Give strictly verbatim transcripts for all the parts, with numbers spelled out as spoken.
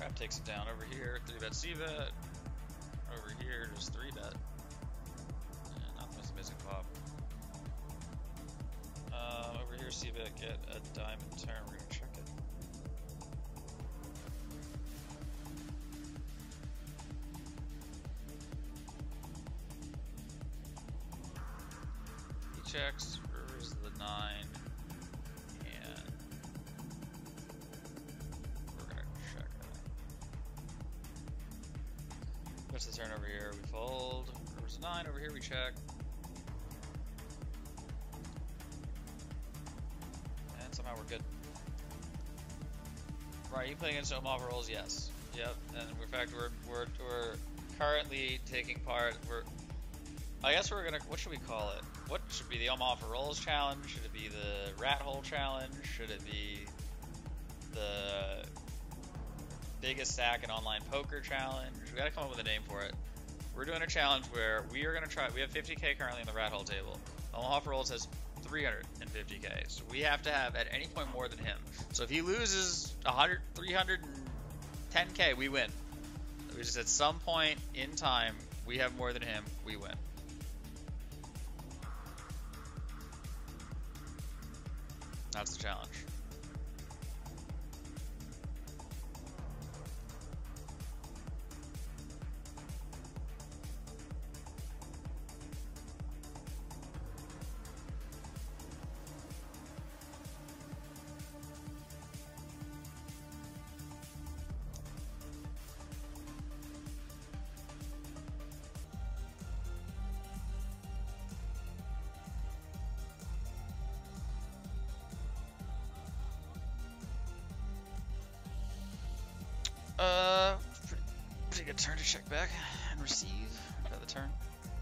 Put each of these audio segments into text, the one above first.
Crap takes it down. Over here, three bet C bet. Over here, just three bet. Yeah, nothing was missing pop. Uh, over here, C bet, get a diamond turn. We're gonna check it. He checks. River's the nine. And we're gonna check it. That's the turn over here. We fold. River's the nine. Over here, we check. Somehow we're good. Right, you playing against Omaha rolls? Yes. Yep. And in fact, we're we're we're currently taking part. We're. I guess we're gonna. What should we call it? What should be the Omaha rolls challenge? Should it be the rat hole challenge? Should it be the biggest stack in online poker challenge? We gotta come up with a name for it. We're doing a challenge where we are gonna try. We have fifty K currently in the rat hole table. Omaha rolls has three hundred fifty K. So we have to have at any point more than him. So if he loses one hundred, three hundred ten K, we win. We just at some point in time, we have more than him, we win. That's the challenge. Uh, pretty, pretty good turn to check back and receive. Got the turn.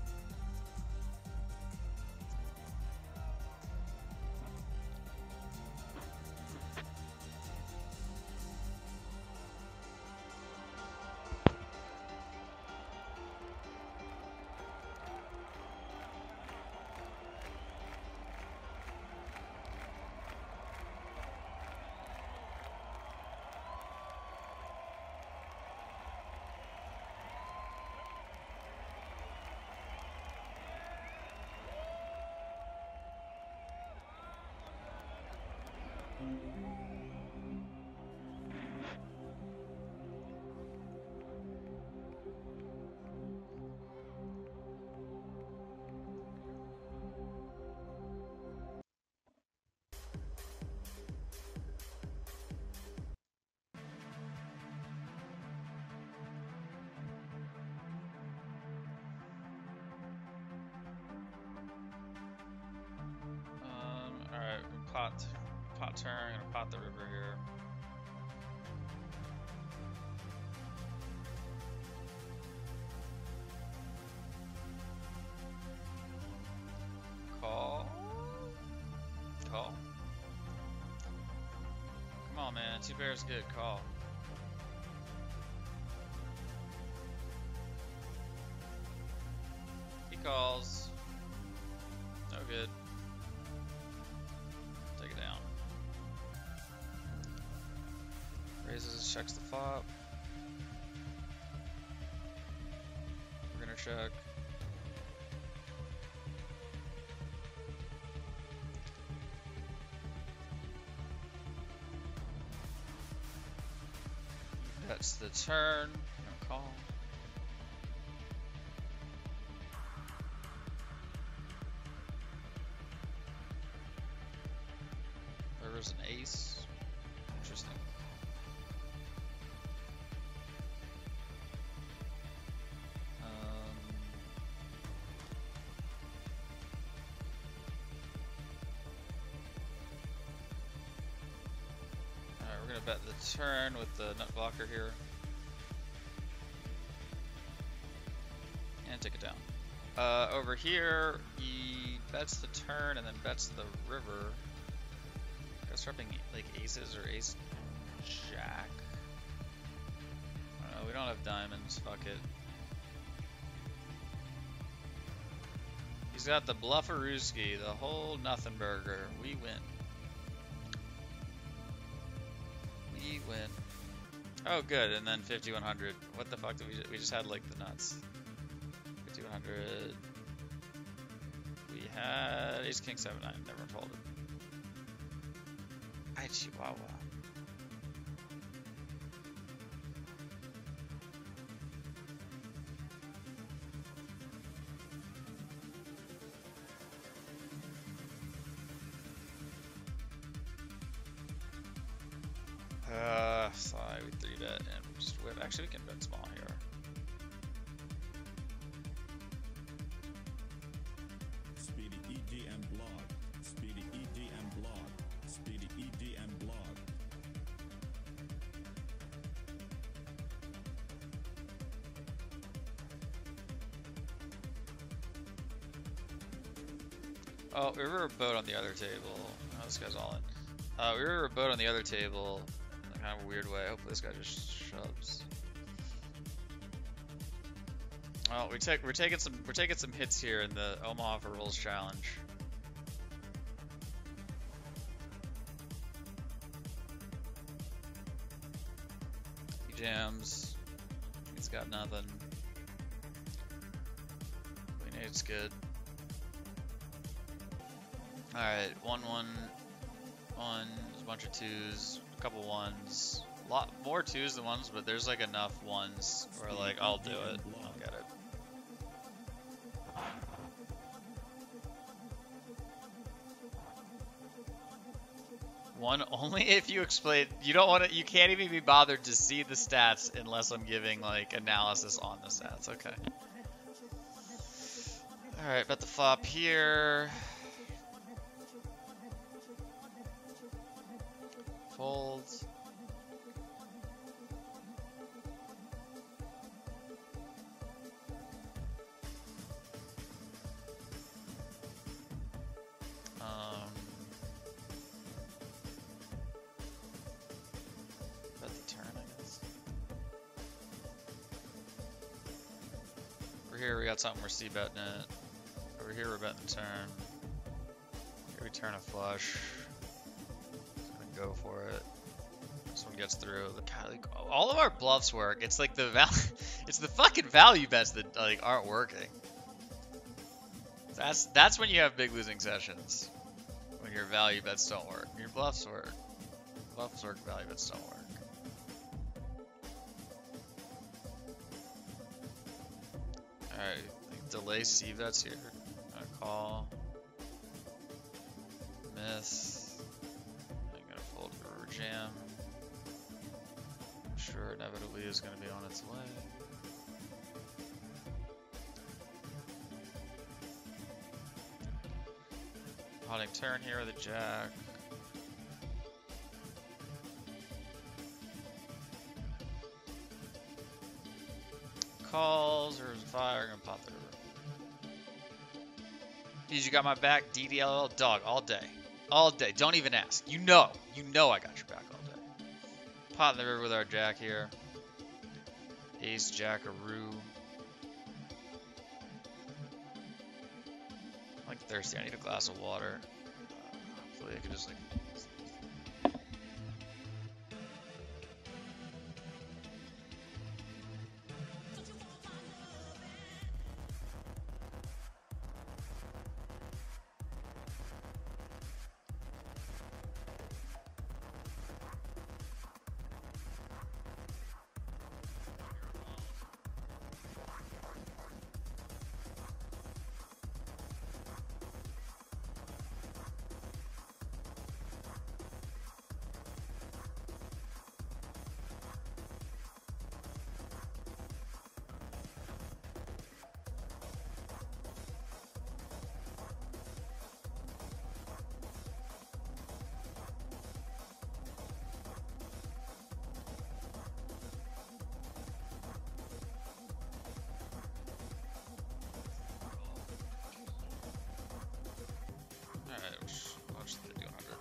Alright, pot, pot turn, gonna pot the river here. Call. Call. Come on, man. Two bears good. Call. He calls. No good. Take it down. Raises, checks the flop. We're gonna check. That's the turn. No call. There was an ace. Interesting. Um, Alright, we're gonna bet the turn with the nut blocker here. And take it down. Uh, over here, he bets the turn and then bets the river. Guess dropping like aces or ace jack. I don't know, we don't have diamonds, fuck it. He's got the Bluffarooski, the whole nothing burger. We win. We win. Oh, good. And then fifty-one hundred. What the fuck did we just, we just had like the nuts. fifty-one hundred. We had ace king seven nine. Never folded. I chihuahua. Uh, sorry, we three bet and just whip. Actually, we can bet small here. Speedy E D M blog. Speedy E D M blog. Speedy E D M blog. Oh, we were a boat on the other table. Oh, this guy's all in. Uh, we were a boat on the other table in kind of a weird way. Hopefully this guy just shoves. Well, we take we're taking some we're taking some hits here in the Omaha for Rolls challenge. He jams. He's got nothing. Queen eight's good. All right, one one. One, a bunch of twos, a couple ones, a lot more twos than ones, but there's like enough ones where like I'll do it. I'll get it. One only if you explain. You don't want to. You can't even be bothered to see the stats unless I'm giving like analysis on the stats. Okay. All right, bet the flop here. Folds. Um, bet the turn, I guess. Over here we got something we're c-betting it. Over here we're betting the turn. Here we turn a flush. Go for it. This one gets through. God, like, all of our bluffs work. It's like the val it's the fucking value bets that like aren't working. That's that's when you have big losing sessions. When your value bets don't work. Your bluffs work. Bluffs work, value bets don't work. Alright, like delay C bets here. Gonna call. Miss. Jam. I'm sure inevitably is going to be on its way. Potting turn here with a jack. Calls or fire, gonna pop the river. Geez, you got my back, D D L L dog all day. All day. Don't even ask. You know. You know I got your back all day. Pot in the river with our jack here. Ace, jackaroo. I'm like thirsty. I need a glass of water. Uh, hopefully I can just like... Alright, watch the fifty-one hundred.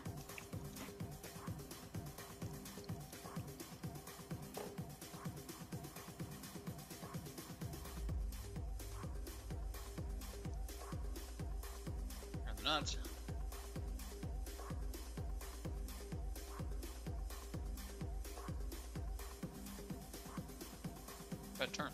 And the nuts. Good turn.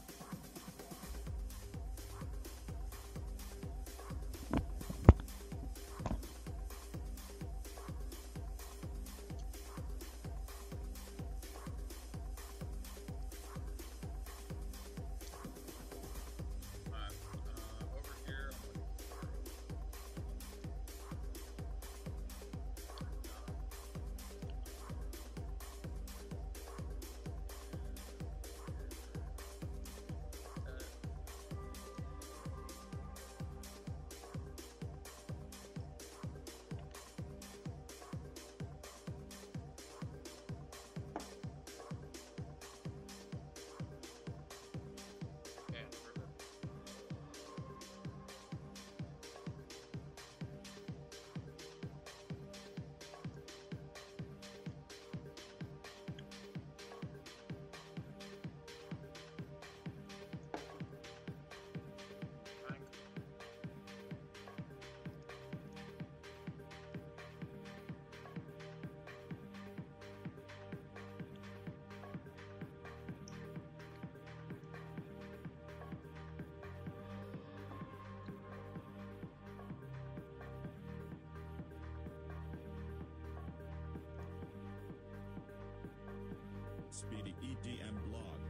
Speedy E D M blog.